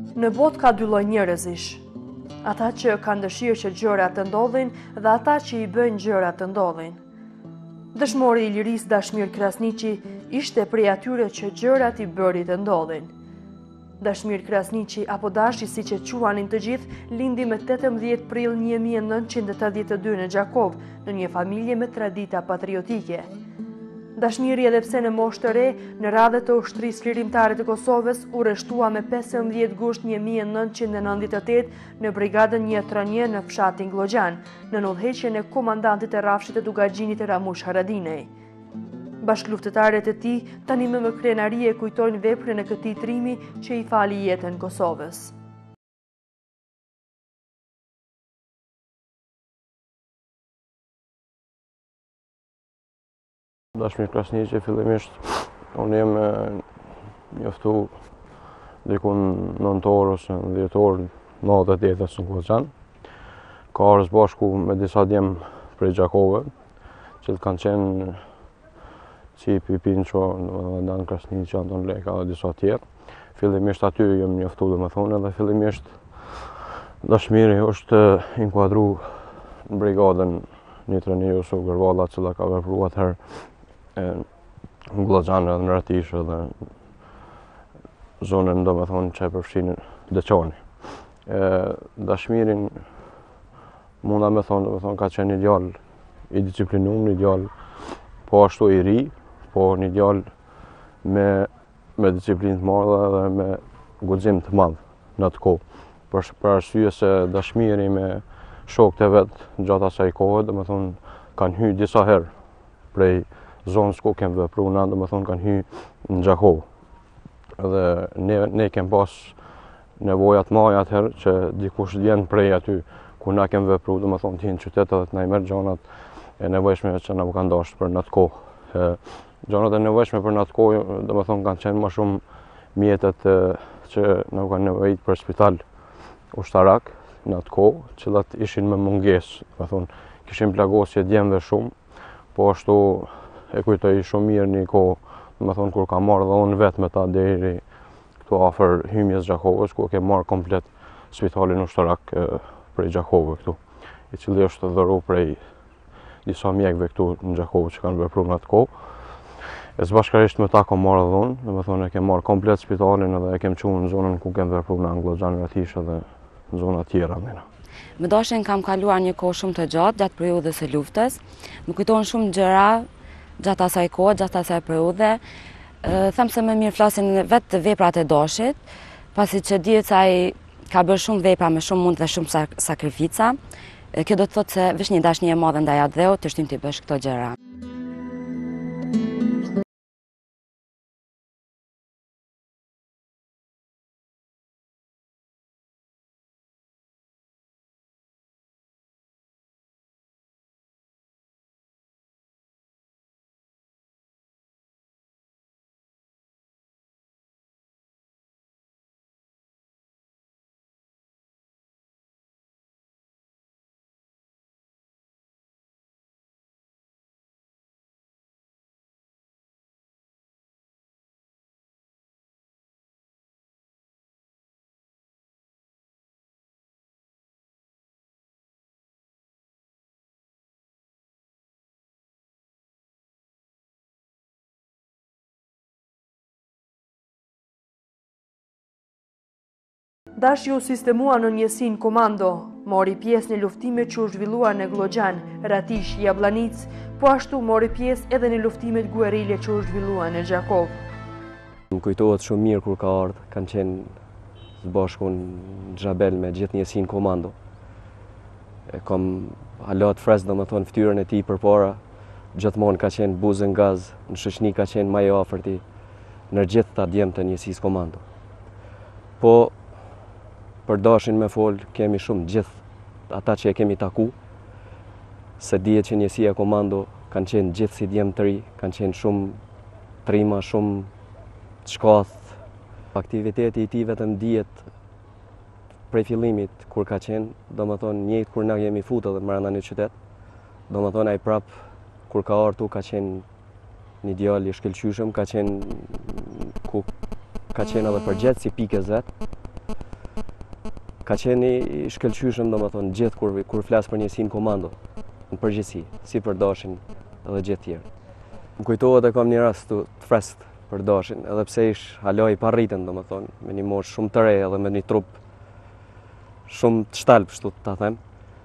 Në botë ka dy lloj njerëzish. Ata që kanë dëshirë që gjërat të ndodhin dhe ata që i bëjnë gjërat të ndodhin. Dëshmori i lirisë Dashmir Krasniqi ishte prej atyre që gjërat i bëri të ndodhin. Dashmir Krasniqi apo Dashi siç e quanin të gjithë, lindi më 18 prill 1982 në Gjakov, në një familje me tradita patriotike. Dashmiri, edhe pse në moshë të re, në radhët të ushtrisë lirimtare të Kosovës, u rreshtua me 15 gusht 1998 në brigadën 131 në fshatin Glogjan, në udhëheqjen e komandantit të rrafshit të Dugaxhinit Ramush Haradinej. Bashkëluftëtarët e tij tani me krenari e kujtojnë veprën e këtij trimi që i fali jetën Kosovës. Dashmir Krasniqi, fillimisht, unë jem njoftu dikun 9 orë ose 10 orë në 88 në Glogjan. Ka arës bashku me disa djemë prej Gjakove, që të kanë qenë Cipi, Pinqo, Dan Krasniqi, Anton Leka dhe disa tjerë. Fillimisht aty jem njoftu dhe me thonë, dhe fillimisht Dashmiri është inkuadru në brigadën 131 ose Gërvalla, cila ka vepru atëherë në Glogjan edhe në Ratishë dhe zonën do me thonë që e përfshinë Deqani. Dashmirin munda me thonë ka qenë një djalë i disciplinum, një djalë po ashtu i ri, po një djalë me disciplinë të madhe dhe me guxim të madh në atë kohë. Për arsye se Dashmiri me shokët e vet gjatë asaj kohe, do me thonë kanë hyrë disa herë prej zonës ku kemë vepru na, do me thonë kanë hyrë në Gjakovë. Dhe ne kemë pas nevojat maja atëherë që dikush vjen prej aty ku na kemë vepru, do me thonë të hinë qytet edhe të na i merr gjanat e nevojshme që na kanë dashur për në atë kohë. Gjanat e nevojshme për në atë kohë, do me thonë kanë qenë më shumë mjetet që na kanë nevojit për spital ushtarak në atë kohë, cilat ishin me mungesë, do me thonë kishim plagosje djemve shumë, po ashtu e kujtoj shumë mirë një kohë, do me thonë kur ka marrë dhe unë vetë me ta deri këtu afër hymjes Gjakovës, ku ke marrë komplet spitalin ushtarak prej Gjakovë këtu, i cili është dhëru prej disa mjekve këtu në Gjakovë që kanë vepru në atë kohë. E së bashkarisht me ta ka marrë dhe unë, do me thonë e ke marrë komplet spitalin edhe e kem qunë në zonën ku kem vepru në Glogjan, Ratishë dhe në zona tjera. Me Dashin kam kaluar një kohë shumë të gjatë gjatë periudhës së luftës. Më kujtohen shumë gjëra gjatë asaj kohë, gjatë asaj periudhe. Them se më mirë flasin vetë veprat e Dashit, pasi që dihet se ai ka bërë shumë vepra me shumë mund dhe shumë sakrifica. Kjo do të thotë se vesh një dashnie e madhe ndaj atdheut të shtim t'i bësh këto gjëra. Dashi u sistemua në njësinë komando, mori pjesë në luftime që u zhvilluan në Glogjan, Ratish, Jablanic, po ashtu mori pjesë edhe në luftimet guerile që u zhvilluan në Gjakov. Më kujtohet shumë mirë kur ka ardhur, kanë qenë së bashku në Xhabel me gjithë njësinë komando. Kam halat fresk, do me thonë fytyrën e tij përpara, gjithmonë ka qenë buzën gaz, në shoqëni ka qenë më i afërti në gjithë ta djemt të njësisë komando. Po për Dashin me fol, kemi shumë gjithë ata që e kemi taku, se dihet që njësia komando kanë qenë gjithë si djemë të ri, kanë qenë shumë trima, shumë të shkath. Aktiviteti i tij vetëm dihet prej fillimit kur ka qenë, do më thonë njëjtë kur na jemi futur edhe brenda në qytet, do më thonë ai prap kur ka ardhur ka qenë një djalë i shkëlqyshëm, ka qenë edhe përgjithë si pikës vet. ka qenë i shkëlqyshëm domethënë gjithë kur flas për njësinë komando në përgjithësi, si për Dashin edhe gjithë tjerë. Më kujtohet e kam një rast të freskët për Dashin, edhe pse ish hala i parritën domethënë, me një moshë shumë të re edhe me një trup shumë të shtalp, kështu ta them.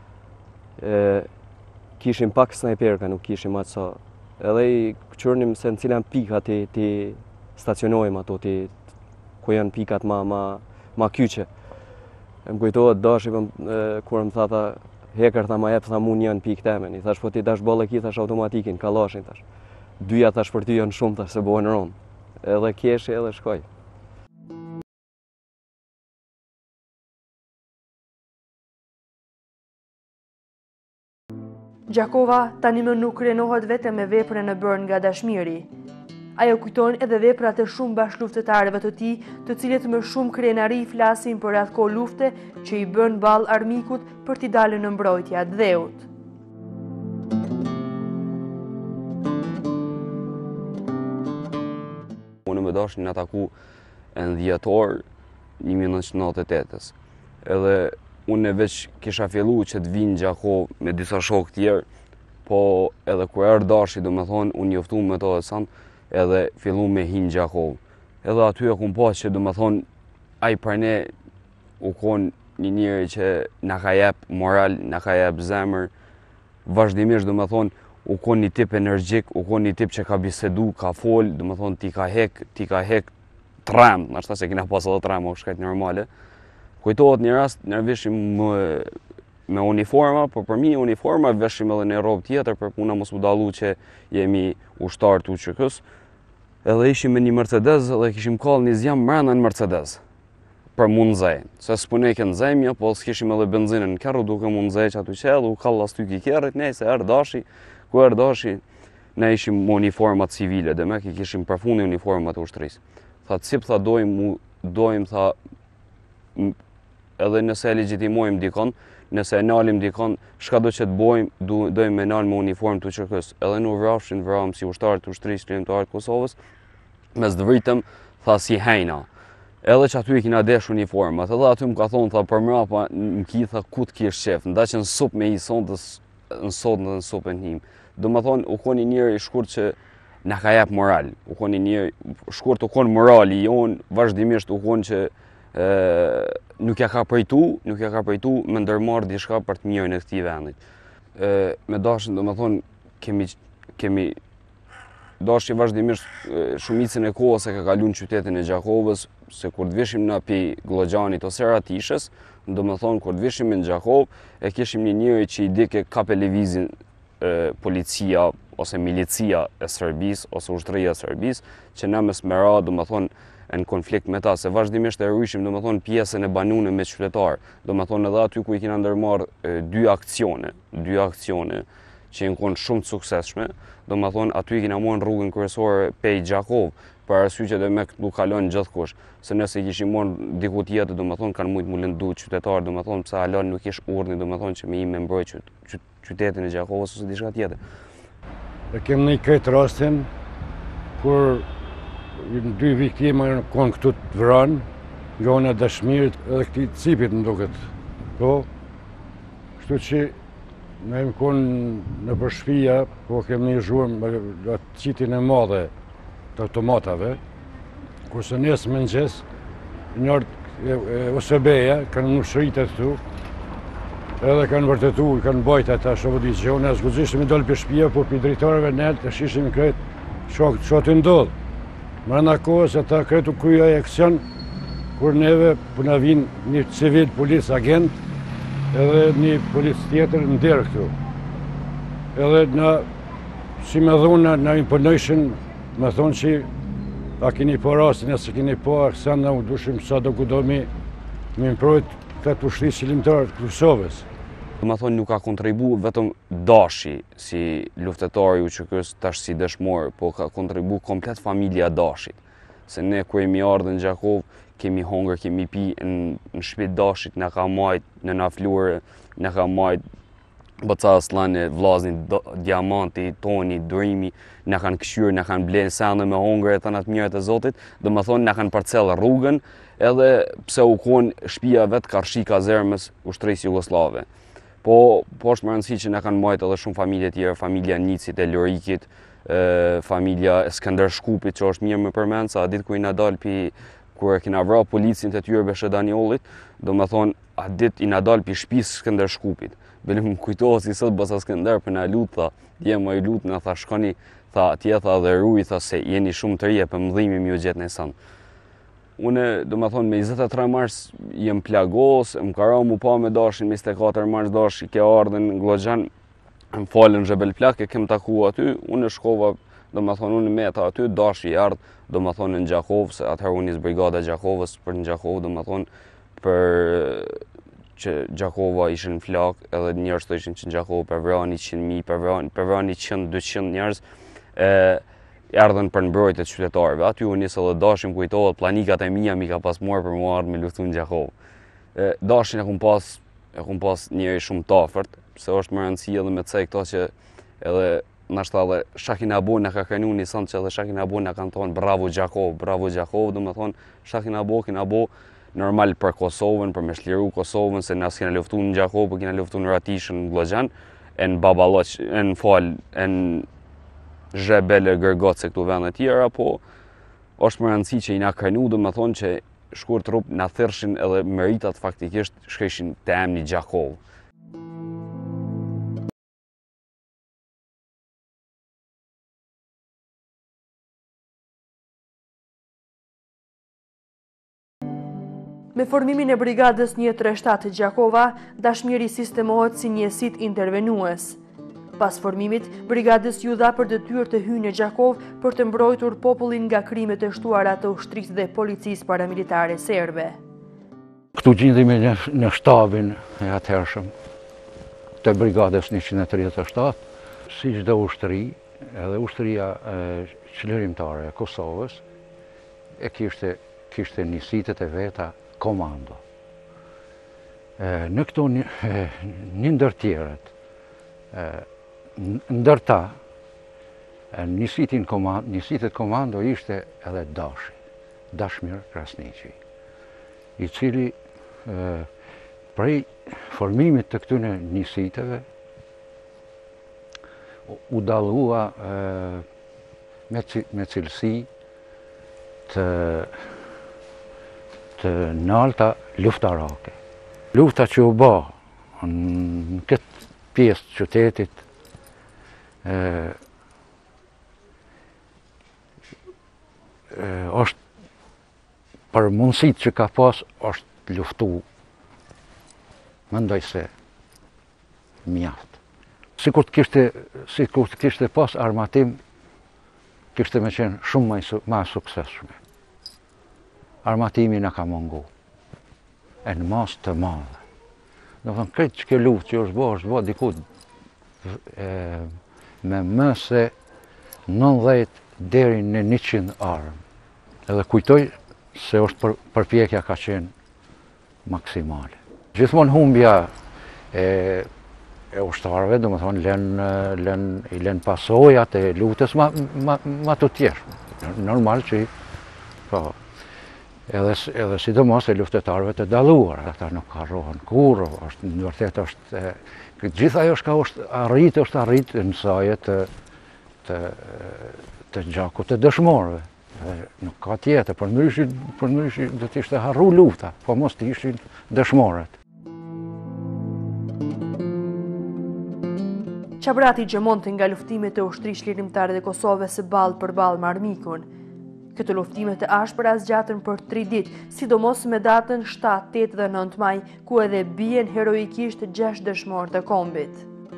Kishim pak snajperka, nuk kishim atë sa. Edhe i qërnim se në cilan pika ti stacionojmë ato, ku janë pikat ma kyqe. Më kujtohet Dashi kur më tha hekër tha ma jep tha mu një në pikë temen. I thash po ti dash bolle ki thash automatikin, kalashin thash. Dyja thash për ty janë shumë thash se bojnë rëmë. Edhe keshi edhe shkoj. Gjakova tani më nuk krenohet vetëm me veprën e bërë nga Dashmiri. Ajo kujton edhe veprat e shumë bashkëluftetarëve të tij, të cilët më shumë krenari flasin për atë kohë lufte që i bën ball armikut për t'i dalë në mbrojtje atë dheut. Unë me Dashin në ataku në 10 dhjetor 1998. Edhe unë veç kisha fillu që të vinë Gjakov me disa shokë tjerë, po edhe kur erë Dashi, do me thonë, unë njoftu me to dhe sanë, edhe fillu me hinë Gjakov. Edhe aty e kumë pas që, do me thonë, aj për ne u konë një njëri që në ka jep moral, në ka jep zemër, vazhdimisht, do me thonë, u konë një tip energjik, u konë një tip që ka bisedu, ka fol, do me thonë, ti ka hek trem, nështë ta se kina pas edhe trem, o shkajt normale. Kujtohet një rast, në veshim me uniforma, por për mi uniforma veshim edhe një robë tjetër, për puna mos u dalu që jemi ushtar të UÇK-s. Edhe ishim me një Mercedes dhe kishim kallë një zjam mrena në Mercedes, për mund zej. Se s'punoj ke në zemja, po s'kishim edhe benzinën në kerru, duke mund zej që atu qellë, u kallë as ty ki kerrit, nej se erë Dashi, ku erë Dashi, ne ishim me uniformat civile, dhe me kishim përfuni uniformat e ushtrisë. Tha, cip, tha, dojmë, tha, edhe nëse e legjitimojmë dikon, nëse e nalim dikon, shka do që të bojmë, dojmë me nalë me uniform të UÇK-s. Edhe në vrapëm si ushtarë të ushtrisë Kryetarët Kosovës, mes dëvritëm, tha si hejna. Edhe që aty i kina desh uniformat, edhe aty më ka thonë, tha për mrapa, më ki, tha ku të kish qef, nda që në sup me i sondës, në sot në supën him. Do më thonë, u koni njëri shkurt që në ka jep moral, u koni njëri shkurt u konë morali jonë, vazhdimisht u konë që nuk ja ka përjtu me ndërmarrë diçka për të mirën e këtij vendit. Me Dashin, do me thonë, kemi Dashi vazhdimisht shumicën e kohës e ka kalu në qytetin e Gjakovës, se kur të vishim në pi Glogjanit ose Ratishës, do me thonë, kur të vishim në Gjakov, e kishim një njëri që i dike ka televizin policia ose milicia e Serbisë ose ushtria e Serbisë, që na me smera, do me thonë, në konflikt me ta, se vazhdimisht e rryshim, do me thonë, pjesën e banune me qytetarë. Do me thonë, edhe aty ku i kina ndërmarrë dy akcione, që i në konë shumë të sukseshme, do me thonë, aty i kina monë rrugën kryesore pej Gjakov, për arsye që dhe me këtë nuk kalon gjithë kush. Se nëse i kishim monë diku tjetër, do me thonë, kanë mujtë mu lëndu qytetarë, do me thonë, pësa halon nuk ish urdhni, do me thonë, që me i me mbroj qytetin e Gjakovës ose diçka tjetër. E kem një këtë rastin, kur dy viktima konë këtu të vranë, nga unë e Dashmirit edhe këti cipit më duket. Po, kështu që ne më konë në përshpia, po kem një zhumë atë qitin e madhe të automatave, kurse nesë më nëgjes, njërë OSB-ja kanë më shritet këtu, edhe kanë vërtetu, kanë bajt ata shovodi që unë e zgudzishtë me dollë për shpia, po për drejtarëve nëllë të shishim kretë që të ndodhë. Mërëna kohës ata kretu kryja e aksion, kur neve puna vinë një civil polis agent edhe një polis tjetër në derë këtu. Edhe na, si me dhuna, na imponojshin, me thonë që a kini po rastin, e se kini po, a kësa na u dushim sa do ku do mi mprojt këtë ushtrisë qëllimtarë të Kosovës. Do me thonë, nuk ka kontribu vetëm Dashi si luftetari UÇK-s tash si dëshmor, po ka kontribu komplet familja Dashit. Se ne kur jemi ardhur në Gjakov, kemi hongër, kemi pi në shtëpi Dashit, na ka majt në naflure, na ka majt Bëca Aslani, Vllazni, Diamanti, Toni, Durimi, na kanë këshyrë, na kanë blenë sende me hongër e thënë atë mirët e Zotit, do më thonë na kanë parcellë rrugën, edhe pse u konë shtëpia vetë karshi kazermës ushtrisë Jugoslave. Po është më rëndësi që na kanë majtë edhe shumë familje tjera, familja Nicit, e Lorikit, familja Skënder Shkupit, që është mirë më përmend, sa ditë ku i na dal kur e kina vra policin të tyre Beshe Daniolit, do më thonë, a ditë i na dal pi shtëpisë Skënder Shkupit. Bile më kujtohet si sot bësa Skënder për na lutë, tha, dje më i lutë, na tha shkoni, tha, tje tha dhe ruj, tha se jeni shumë të rije për mëdhimi mi u gjetë në sanë. Une, do më thonë, me 23 mars jem plagos, më kara mu pa me Dashin, me 24 mars Dashi, ke ardhen në Glogjan, më falën Zhebel Plak, e kem taku aty, une shkova, do më thonë, unë me ta aty, Dashi i ardhë, do më thonë në Gjakovë, se atëherë unë isë brigada Gjakovës, për në Gjakovë, do më thonë, për që Gjakova ishin në flak, edhe njerëz të ishin që në Gjakovë për vrani 100.000, për vrani 100-200 njerëz, erdhen për mbrojtje të qytetarëve. Aty u nisë edhe Dashin kujtohet, planikat e mia mi ka pas marrë për mua ardhë me luftu në Gjakovë. Dashin e kum pas njëri shumë tafërt, se është më rëndësi edhe me cej këto që edhe nashta edhe Shakin Abo na ka krenu një sënd që edhe Shakin Abo na kanë thonë bravo Gjakovë, do më thonë Shakin Abo, kina bo normal për Kosovën, për me shliru Kosovën, se nas kena luftu në Gjakovë, për kena luftu në Ratishën, në Glogjan, e në Babaloq, e në Fal, e në Zhebel e Gërgot, se këtu vende tjera, po është më rëndësi që i na krenu, do më thonë që shkur trup na thërshin edhe meritat faktikisht shkreshin të emni Gjakovë. Me formimin e brigadës 137 Gjakova, Dashmiri sistemohet si njësit intervenues. Pas formimit, brigadës ju dha për detyrë të hyjë në Gjakov për të mbrojtur popullin nga krimet e shtuara të ushtrisë dhe policisë paramilitare serbe. Këtu gjindhemi në shtabin e atëhershëm të brigadës 137, si çdo ushtri, edhe ushtria çlirimtare e Kosovës e kishte njësitet e veta komando. Në këto një ndër tjerët, ndërta, njësitet komando ishte edhe Dashi, Dashmir Krasniqi, i cili prej formimit të këtyne njësiteve u dallua me cilësi të nalta luftarake. Lufta që u bë në këtë pjesë të qytetit është për mundësit që ka pas është luftu, mendoj se mjaft. Sikur të kishte pas armatim, kishte me qenë shumë ma suksesshme. Armatimi na ka mungu, e në mas të madhe. Do thënë, këtë që ke luftë që është bë diku me më se 90 deri në 100 armë. Edhe kujtoj se është përpjekja ka qenë maksimale. Gjithmonë humbja e ushtarëve, do më thonë, i len pasojat e luftës ma të tjerë. Normal që edhe sidomos e luftetarëve të dalluar, ata nuk harrohen kurrë, është në vërtet është gjithë ajo është arritë në saje të gjakut të dëshmorëve. Nuk ka tjetër, për ndryshe do të ishte harru lufta, po mos të ishin dëshmorët. Qabrati gjëmonte nga luftimet e ushtrisë çlirimtare të Kosovës së ballë për ballë me armikun. Këto luftime të ashpra zgjatën për 3 ditë, sidomos me datën 7, 8 dhe 9 maj, ku edhe bien heroikisht 6 dëshmorë të kombit.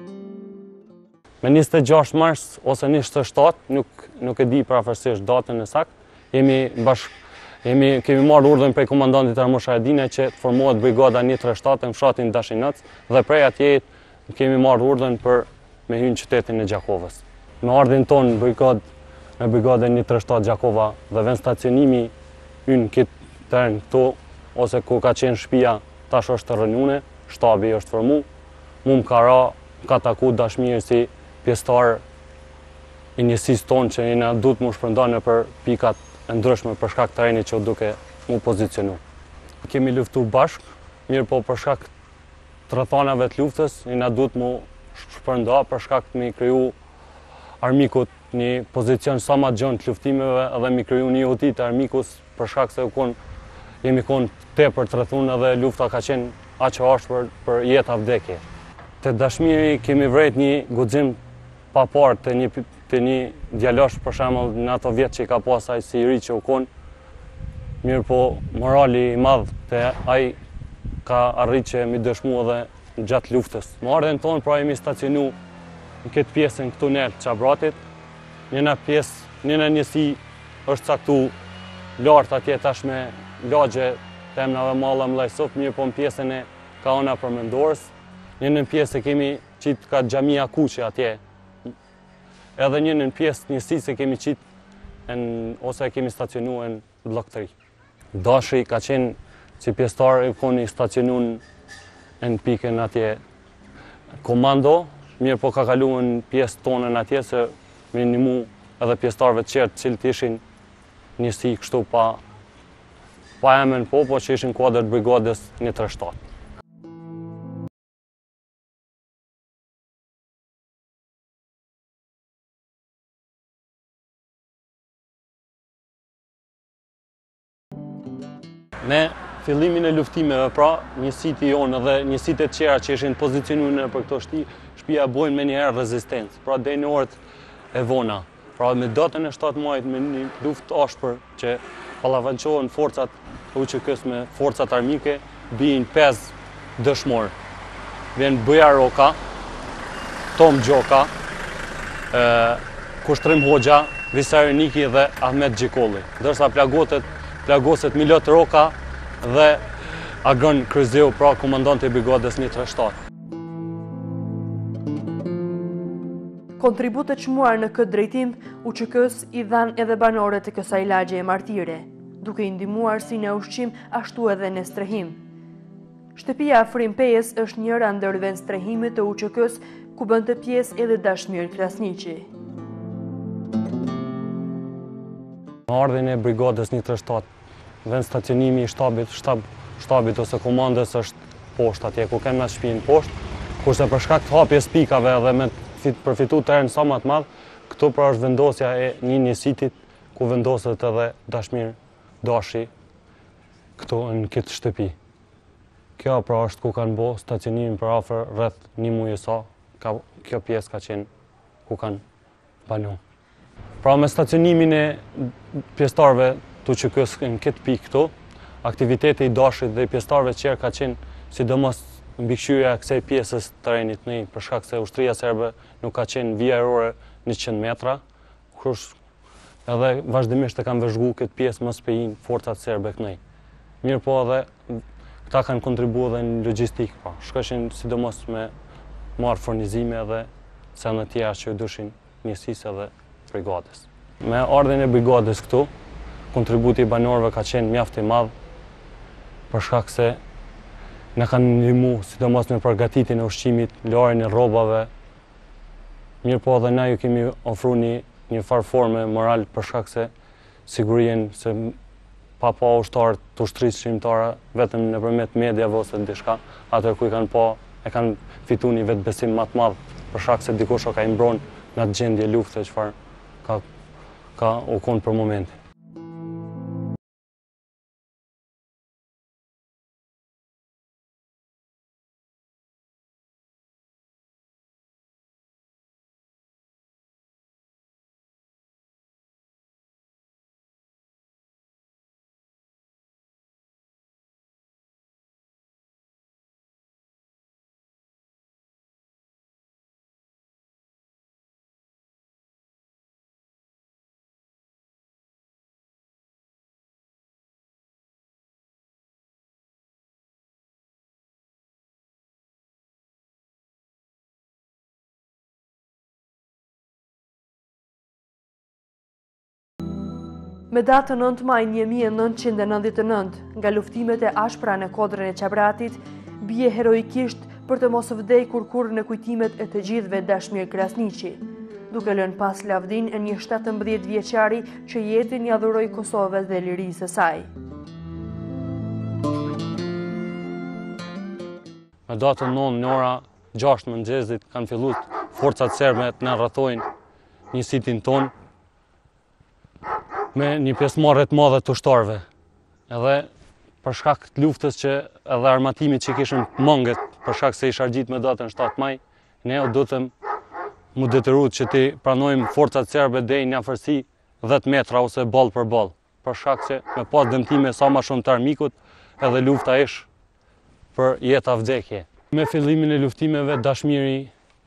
Me 26 mars ose 27, nuk e di prafërsisht datën e saktë, kemi marrë urdhën prej komandantit Armosh Haradine që të formohet brigada 137 në fshatin Dashinac dhe prej atje kemi marrë urdhën për me hyrë në qytetin e Gjakovës. Me ardhin tonë me brigadën 137 Gjakova dhe vend stacionimi ynë këtë tërën këtu, ose ku ka qenë shtëpia, tash është të rënjune, shtabi është formu, mu më ka ra ka taku Dashmir si pjesëtar i njësisë tonë që jena duhet mu shpërndane për pikat e ndryshme për shkak të reni që duke mu pozicionu. Kemi luftu bashk, mirë po për shkak të rrethanave të luftës, jena duhet mu shpërnda për shkak të mi kriju armikut një pozicion sa ma gjën të luftimeve edhe mi kriju një uti të armikus për shkak se jemi kon tepër të rrethuar edhe lufta ka qenë aq e ashpër për jetë vdekje. Te Dashmiri kemi vrejt një guxim pa parë të një djalosh për shembull në ato vjet që i ka pas ai si i ri që u kon. Mirë po morali i madh te ai ka arrit që mi dëshmu edhe gjatë luftës. Në ardhen tonë pra jemi stacionu në këtë pjesën këtu në Qabratit. Njëna njësi është caktu lartë atje tash me lagje të emnave malla Mllajsop, mirë po në pjesën e kaona përmendorës. Një pjesë kemi qitë ka xhamia Kuqe atje. Edhe një pjesë njësi se kemi qitë ose kemi stacionu në blok 3. Dashi ka qenë si pjesëtar e koni stacionu në pikën atje komando, mirë po ka kalu në pjesë tonën atje se minimu edhe pjesëtarve të qertë cilët ishin njësi kështu pa emën po që ishin kuadër të brigadës 137. Me fillimin e luftimeve, pra, njësit i jonë dhe njësit e tjera që ishin pozicionuar për këto shtëpia bojnë me njëherë rezistencë, pra deri në orët e vona. Pra me datën e 7 majit me një luftë ashpër që ballafaqohen forcat UÇK-s me forcat armike, bijnë 5 dëshmorë. Vjen Buja Roka, Tom Gjoka, Kushtrim Hoxha, Visari Niki dhe Ahmet Gjikolli. Ndërsa plagoset Milot Roka dhe Agron Kryzeu, pra komandanti i brigadës 137. Kontributet çmuar në këtë drejtim, UÇK-s i dhan edhe banorët e kësaj lagje e martire, duke i ndihmuar si në ushqim ashtu edhe në strehim. Shtëpia Afrim Pejës është njëra ndër vend strehimit të UÇK-s ku bënte pjesë edhe Dashmir Krasniqi. Në ardhin e brigadës 137, vend stacionimi i shtabit ose komandës është poshtë atje, ku kemë me shtëpinë poshtë, kurse për shkak të hapjes pikave dhe me përfitu terren sa më të madh, këtu pra është vendosja e një njësitit ku vendoset edhe Dëshmir-DASHI këtu në këtë shtëpi. Kjo pra është ku kanë bërë stacionimin për afër rreth një muaj sa, kjo pjesë ka qenë ku kanë banu. Pra me stacionimin e pjesëtarëve të UÇK-s në këtë pikë këtu, aktiviteti i Dashit dhe i pjesëtarëve të tjerë ka qenë sidomos mbikëqyrja e kësaj pjesës të terrenit në për shkak se ushtria serbe nuk ka qenë vija erore 100 metra, edhe vazhdimisht e kanë vëzhguar këtë pjesë mos pejin forcat serbe kënej. Mirë po edhe këta kanë kontribuar edhe në logjistikë, pra. Shkoshin sidomos me marrë furnizime edhe sende të tjera që dushin njësisë edhe brigadës. Me ardhen e brigadës këtu, kontributi i banorëve ka qenë mjaft i madh për shkak se na kanë ndihmuar sidomos me përgatitjen e ushqimit, larjen e rrobave. Mirë po edhe na ju kemi ofruar një farë forme moral për shkak se sigurinë se pa ushtarë të ushtrisë shqiptare vetëm nëpërmjet medjave ose diçka, atë ku e kanë fituar një vetbesim më të madh për shkak se dikush ka i mbron në atë gjendje lufte çfarë ka u kon për momentin. Me datën 9 maj 1999, nga luftimet e ashpra në kodrën e Qabratit, bie heroikisht për të mos vdekur kur në kujtimet e të gjithëve Dashmir Krasniqi, duke lënë pas lavdin e një 17 vjeçari që jetin ja dhuroi Kosovës dhe lirisë së saj. Me datën 9 në ora 6 mëngjesit kanë filluar forcat serbe të na rrethojnë një sitin ton me një pjesëmarrje të madhe të ushtarëve. Edhe për shkak të luftës që edhe armatimit që kishim munget, për shkak se isha argjit me datën 7 maj, ne do të mu detyruar që ti pranojmë forcat serbe deri në afërsi 10 metra ose ball për ball, për shkak se me pas dëmtime sa më shumë të armikut, edhe lufta ish për jeta vdekje. Me fillimin e luftimeve, Dashmiri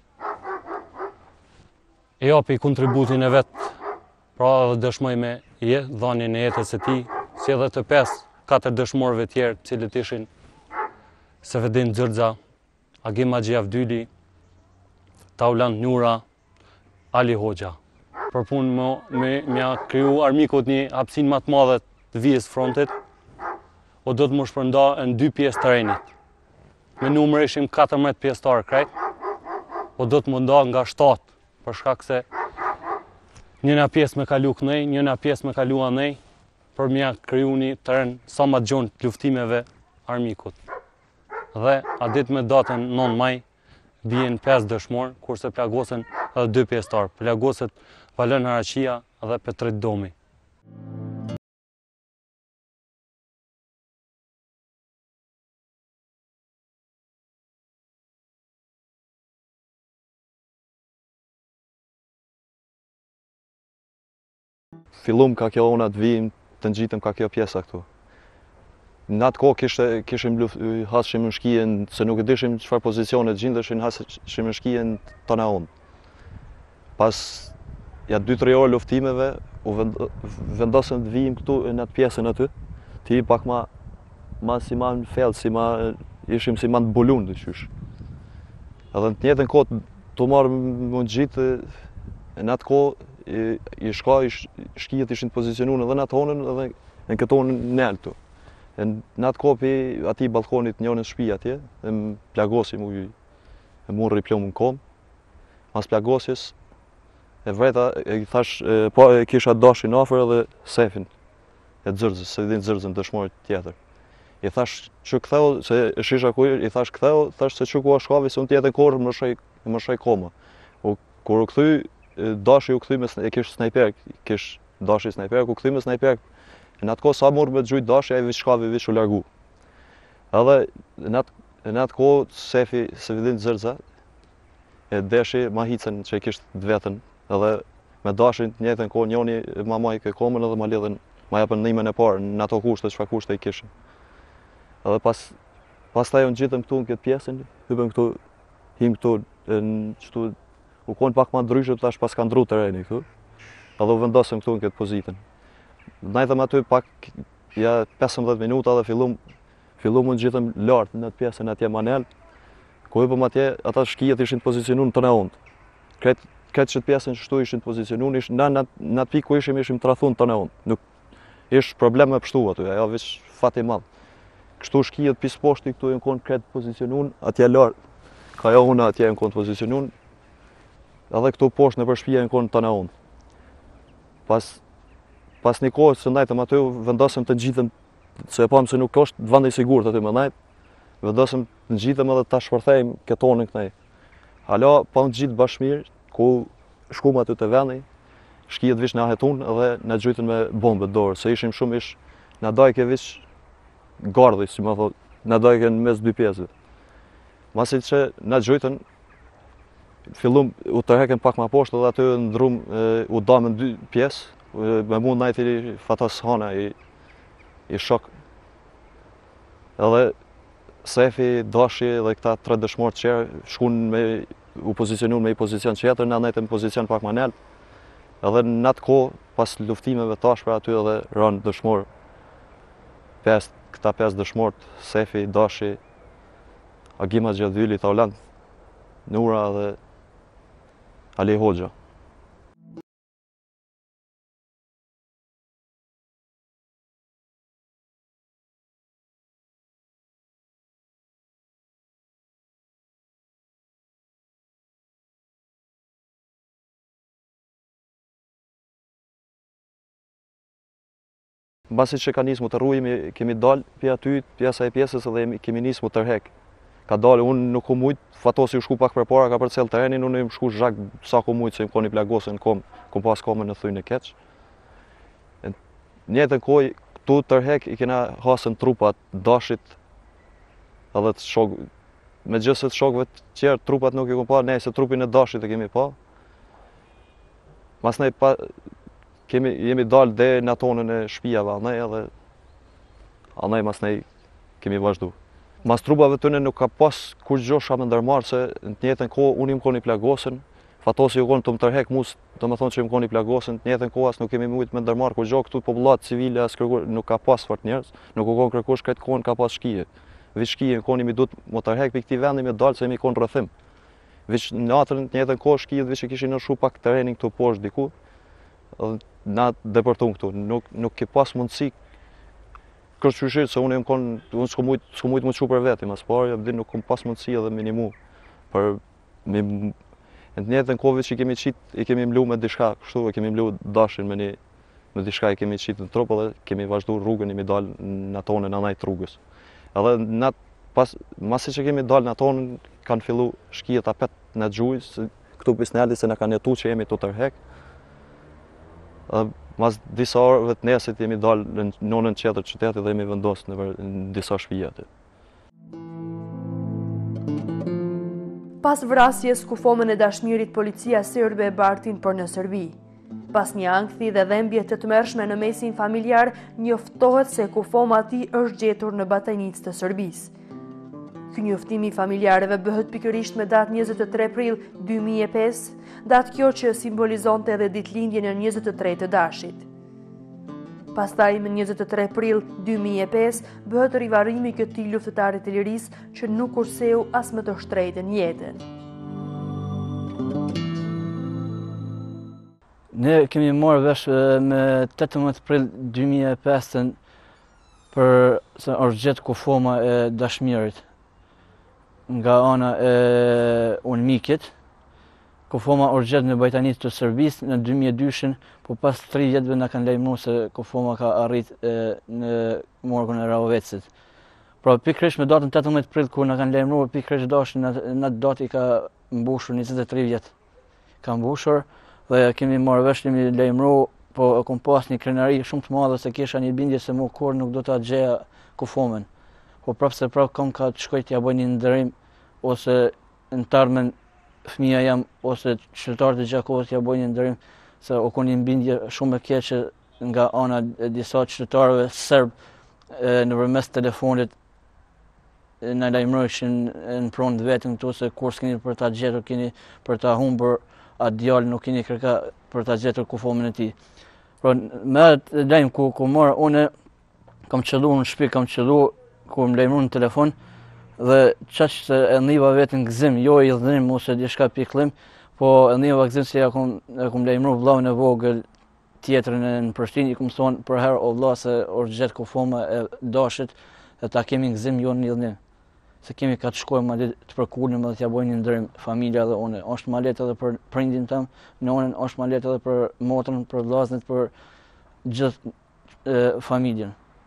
e japi kontributin e vet, pra edhe dëshmoj me dhënien e jetës së tij, si edhe të 5-4 dëshmorëve tjerë, cilët ishin Sefedin Xhërxa, Agim Avdyli, Taulan Nura, Ali Hoxha. Për punë me kriju armikut një hapësinë më të madhe të vijës frontit, o do të më shpërnda në 2 pjesë të renit. Me numër ishim 14 pjesëtarë krejt, o do të më nda nga 7, për shkak se njëna pjesë me kalu kënej, njëna pjesë me kalu anej, për mja kriju një teren sa ma gjonë të luftimeve armikut. Dhe a ditë me datën 9 maj, bien 5 dëshmorë, kurse plagosen edhe 2 pjesëtarë. Plagoset Valën Haraqia dhe Petrit Domi. Fillum ka kjo ona të vijim, të ngjitëm ka kjo pjesa këtu. Në atë kohë kishim hasshim në shkijen, se nuk e dishim çfarë pozicione gjendeshin, hasshim në shkijen tona unë. Pas ja 2-3 orë luftimeve, u vendosëm të vijim këtu në atë pjesën aty, ti pak ma si ma në fellë, ishim si ma në bulun të qysh. Edhe në të njëjtën kohë të marrë më gjitë, në atë kohë shkijet ishin të pozicionuar edhe në atë honën edhe në këtë honën në altu. Në atë kohë ati balkonit njënës shtëpi atje, dhe më plagosi mu rriplomë në kom. Mas plagosjes, e vreta, e thash, po e kisha Dashin afër edhe Sefin e Xhërxës, se din Xhërxën Dëshmorit tjetër. I thash që ktheu, se e shisha ku i thash ktheu, thash se që ku a shkavi, se unë tjetër korë më shaj koma. Kur u kthy, Dashi u kthy e kish snajper, Dashi snajper, ku kthy me snajper. Në atë kohë sa morë me të gjujt Dashi, ai shkavi vish u largu. Edhe në atë kohë Sefi Sefedin Xhërxa e deshi ma hicën që e kishtë të vetën, edhe me Dashin të njëjtën kohë njoni ma majke komën edhe ma lidhen, ma japën nimen e parë në ato kushte, çfarë kushte i kishin. Edhe pas taj unë gjitëm këtu në këtë pjesën, hypëm këtu, him këtu, qëtu, u konë pak ma ndryshëm, tash pas ka ndru tereni këtu, edhe u vendosëm këtu në këtë pozitën. Najtëm aty pak, ja 15 minuta dhe fillum unë gjitëm lartë në të pjesën atje manel, ku hypëm atje, ata shkijet ishin pozicionuar në tëna ondë. Këtë që të pjesën që shtu ishin pozicionuar, në atë pikë ku ishim trathun tëna ondë. Nuk ish problem me pështu aty, ajo vish fati madhë. Kështu shkijet pis poshti këtu e në konë këtë pozicionun, atje lartë, ka jo una atje e në konë pozicionun, edhe këtu poshtë në përshpia e në konë të në unë. Pas një kohë së ndajtëm aty, vendosëm të gjitëm, se e pamë se nuk është vënd i sigurt aty me ndajtë, vendosëm të gjitëm edhe të shpërthejmë këtë onën kënej. Hala, pa në gjitë Dashmir, ku shkum aty të vendi, shkijet vish në ahetun edhe në gjujtën me bombët dorë, se ishim shumë në dajke vish gardhi, si më thot, në dajke në mes 2 pjesëve. Masi që në gjujtën, fillum u tërheken pak ma poshtë edhe aty ndrum u damën 2 pjesë, me mund najti fatas hana i shok. Edhe Sefi, Dashi dhe këta 3 dëshmorë qerë shkun u pozicionun me i pozicion qeter, na najtë në pozicion pak ma nel. Edhe në atë kohë, pas luftimeve tash për aty edhe rënë dëshmorë. Këta 5 dëshmorët, Sefi, Dashi, Agim Avdyli, Taulan Nura dhe Ali Hoxha. mbasi që ka nisë mu të rrujemi, kemi dalë pja aty, pjesa e pjesës dhe kemi nisë mu tërhek. Ka dalë, unë nuk ku mujtë, fatosi u shku pak për para, ka për cel terenin, unë im shku zhak sa ku mujtë, se im koni plagosën, kom pas komën në thyjnë e keq. Njëtën kohë, këtu tërhek i kena hasën trupat Dashit, edhe të shok, me gjësët shokëve të qerë, trupat nuk i kom pa, ne se trupin e Dashit e kemi pa. Mas ne jemi dalë dhe në tonën e shpijave anaj, edhe anaj mas ne kemi vazhdu. Mas trupave të nuk ka pas kur gjosha me ndërmarë, se në të njëjtën kohë unë im koni plagosën, fatosi ju konë të më tërhek mus, do me thonë që im koni plagosën, të njëjtën kohë as nuk kemi mujtë me ndërmarë kur gjohë, këtu popullat civile as nuk ka pas fort njerëz, nuk u konë kërkush këtë kohën ka pas shkije. Vish shkije im koni mi du të më tërhek për këti vendi me dalë se mi konë rrëthim. Vish natërën të njëjtën kohë shkije vish e kishin në shu pak terenin këtu poshtë diku, na depërtun këtu, nuk ke pas mundësi kërshqyshit se unë s'ku mujtë më të shu për veti, mas pari, nuk kom pas mundësi edhe minimu. Në të njëjtën kohë që i kemi mlu me dishka, kështu e kemi mlu Dashin me dishka i kemi qitë në trup edhe kemi vazhdu rrugën, imi dalë në tonën anajt rrugës. Edhe masi që kemi dalë në tonën, kanë fillu shkijet apet në gjujës, këtu pisnelli se në kanë jetu që jemi të tërhek. Mas disa orëve të nesit jemi dalë në nonën qetër qytetit dhe jemi vendosë në disa shpijet. Pas vrasjes kufomën e Dashmirit, policia serbe e bartin për në Serbi. Pas një ankthi dhe dhembje të tmerrshme në mesin familjar, njoftohet se kufoma ati është gjetur në batajnicë të Serbisë. Ky njoftimi i familjarëve bëhet pikërisht me datë 23 prill 2005, datë kjo që simbolizonte edhe ditëlindjen e 23 të Dashit. Pastaj me 23 prill 2005 bëhet rivarrimi i këtij luftëtari të lirisë që nuk kurseu as më të shtrejtën jetën. Ne kemi marrë vesh me 18 prill 2005 për se është gjetë kufoma e Dashmirit nga ana e Unmikit. Kufoma është gjetë në bajtanitë të Serbisë në 2002, po pas 3 vjetëve na kanë lajmëruar se kufoma ka arrit në morgun e Ravovecit. Pra pikërisht me datën 18 prill kur na kanë lajmëruar pikërisht Dashin në atë datë i ka mbushur 23 vjet. Ka mbushur dhe kemi marrë vesh, kemi lajmëruar, po kom pas një krenari shumë të madhe se kisha një bindje se mu kur nuk do ta gjeja kufomen. Po prapse kam ka të shkoj t'ja bëj një ndërim ose në tarmen fëmija jam ose qytetarët e Gjakovës t'ja bëj një ndërim se o kon një bindje shumë e keqe nga ana e disa qytetarëve serb nëpërmes telefonit na lajmërojshin në pronë të vetën këtu se kur s'keni për ta gjetur, keni për ta humbur atë djalë, nuk keni kërka për ta gjetur kufomin e tij. Pra me atë lajm ku marr unë kam qelluar në shtëpi, kam qelluar kur më lajmëruan në telefon dhe çaq se e ndhiva vetën gëzim, jo i dhënim ose diçka pikëllim, po e ndhiva gëzim se e kom lajmëruar vllahun e vogël tjetrën në Prishtinë, i kom thonë për herë o vlla se është gjetë kufoma e Dashit dhe ta kemi gëzim jo në lidhnim. Se kemi ka të shkojmë ma të përkullim dhe t'ja bojnë një ndërim familja dhe une. Është ma letë edhe për prindin tëm, nonën, është ma letë edhe për motrën, për vllaznit, për gjithë familjen.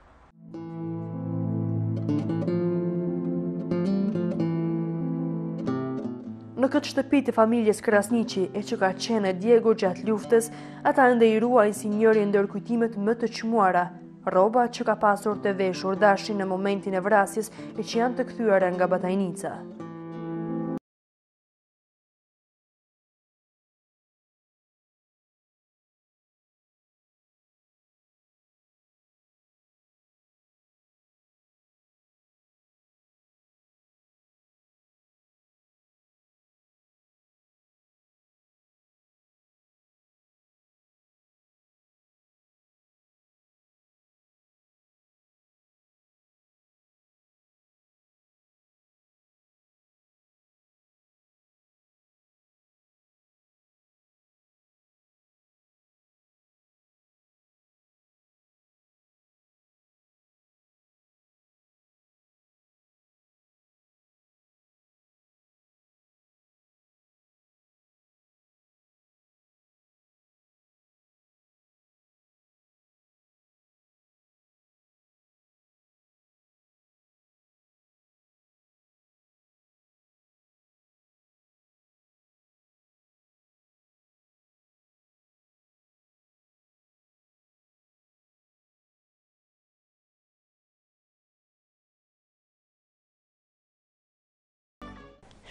Në këtë shtëpi të familjes Krasniqi, e që ka qenë Diego gjatë luftës, ata ende i ruajnë si njëri ndër kujtimet më të çmuara, rroba që ka pasur të veshur Dashi në momentin e vrasjes e që janë të kthyer nga batajnica.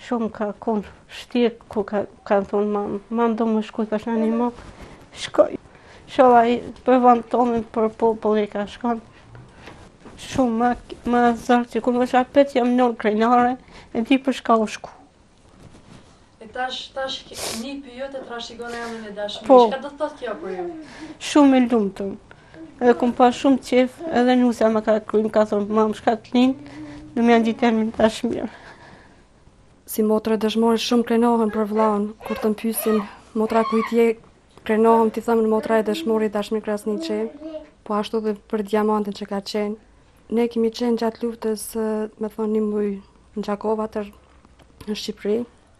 Shumë ka konë shtirë ku kanë thonë mamë do më shkuj, ka shani ma, shkoj. Shola për vend tonë, për popull ka shkon. Shumë më zërë që kur më shapet jam nëllë krenare, e di për shka u shku. E tash nipi jo të trashikon emrin e Dashmir, Po. çka do të thotë kjo për ju? Shumë e lumëtën. Edhe kum pa shumë qef, edhe nusja më ka kryin, ka thonë, mamë shka të linë, në më janë gjitë emrin Dashmir. Si motra dëshmorit shumë krenohen për vllaun, kur të mpysin motra kujt je, krenohem t'i thëmë në motra e dëshmorit Dashmir Krasniqi, po ashtu dhe për diamantin që ka qenë. Ne kemi qenë gjatë luftës, me thonë, një muj në Gjakova tër në Shqipëri,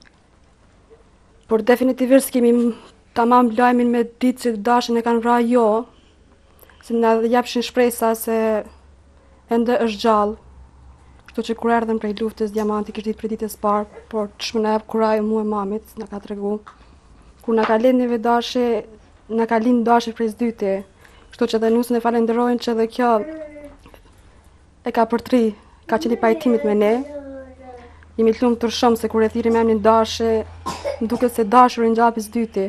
por definitivisht kemi tamam lajmin me ditë që Dashin e kanë vra jo, se na japshin shpresa se ende është gjallë. Kështu që kur erdhëm prej luftës, diamanti kishte ditë për ditës parë, por ç'më na jep kurajë mua e mamit, na ka tregu. Kur na ka lënë neve Dashi, na ka lind Dashi prej dyti. Kështu që dhe nusën e falenderojnë që dhe kjo e ka përtri, ka qenë i pajtimit me ne. Jemi të lumtur shumë se kur e thirrim emrin Dashi, më duket se Dashi u ngjapi dyti.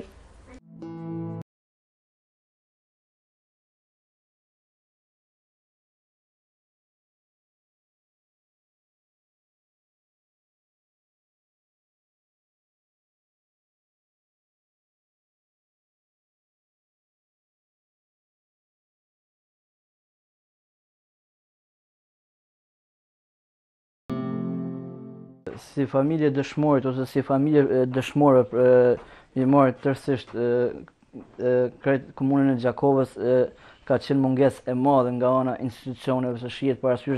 Si familje Dëshmorit ose si familje dëshmore i marrë tërësisht krejt komunën e Gjakovës ka qenë mungesë e madhe nga ana institucioneve se shihet parasysh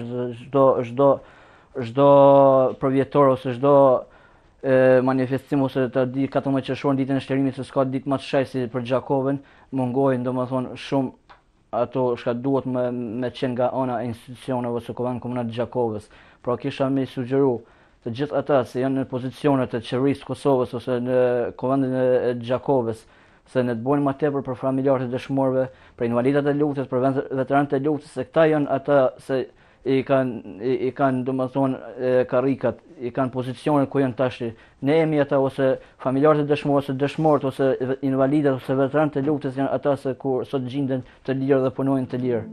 çdo përvjetor ose çdo manifestim ose të di 14 qershor ditën e shtrimit se s'ka ditë më të shaj si për Gjakovën, mungohen domethënë shumë ato çka duhet me qenë nga ana e institucioneve ose komunat të Gjakovës. Pra kisha me sugjeru të gjithë ata që janë në pozicionet e qeverisë të Kosovës ose në komandën e Gjakovës, se ne të bojnë më tepër për familjarët e dëshmorëve, për invalidat e luftës, për veteranët e luftës, se këta janë ata se i kanë domethënë karrikat, i kanë pozicionet ku janë tash. Ne jemi ata ose familjarët e dëshmorëve, ose dëshmorët ose invalidat ose veteranët e luftës janë ata se kur sot gjenden të lirë dhe punojnë të lirë.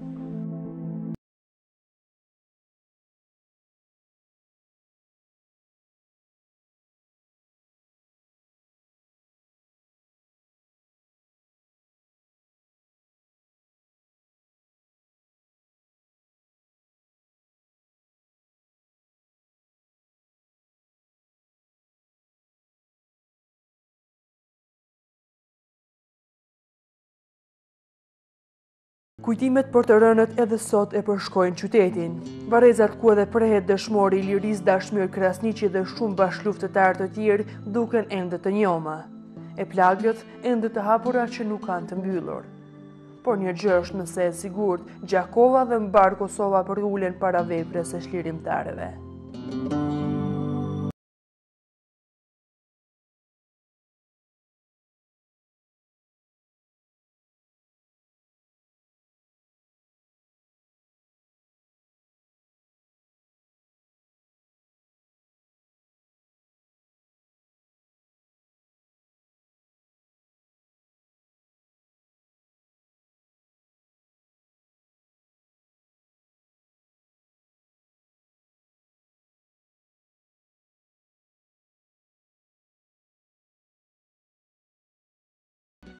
Kujtimet për të rënët edhe sot e përshkojnë qytetin. Varrezat ku edhe prehet dëshmori i lirisë Dashmir Krasniqi dhe shumë bashkëluftëtar të tjerë duken ende të njoma. E plagët ende të hapura që nuk kanë të mbyllur. Por një gjë është mëse e sigurt, Gjakova dhe mbar Kosova për ulen para veprës së çlirimtarëve.